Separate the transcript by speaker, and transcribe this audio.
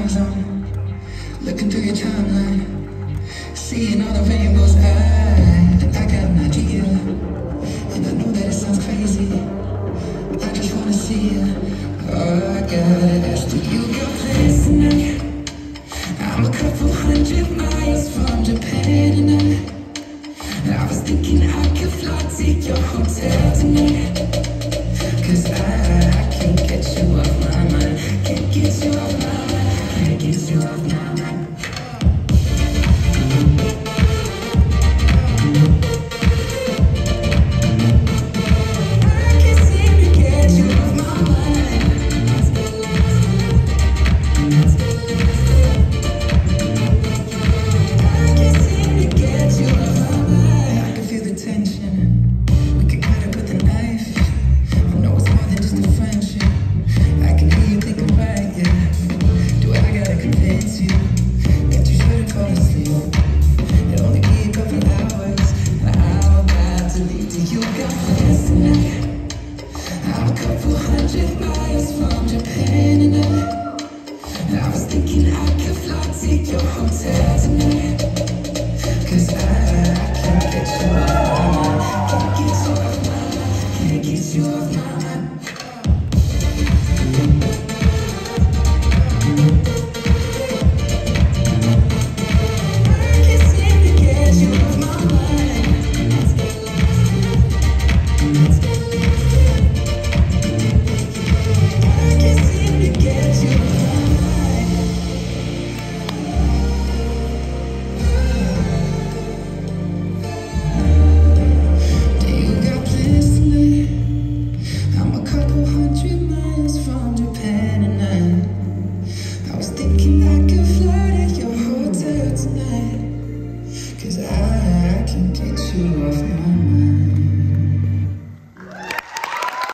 Speaker 1: eyes on, looking through your timeline, seeing all the rainbows. I got an idea, and I know that it sounds crazy. I just wanna see you. Oh, I gotta ask, do you got plans tonight? I'm a couple hundred miles from Japan tonight. I was thinking I could fly to your hotel tonight. 'Cause I can't get you off my mind. Can't get you off my mind. Can't get you off my mind. I can't seem to get you off my mind. I can't seem to get you off my mind. I can feel the tension. We can cut it with a knife. I know it's more than just a friendship. I can hear you thinking right, yeah. Do I gotta convince you that you shouldn't fall asleep? It'll only be a couple hours, and I'm about to leave. Do you got plans tonight? I'm a couple hundred miles from Japan tonight. I was thinking I could fly to your hotel tonight.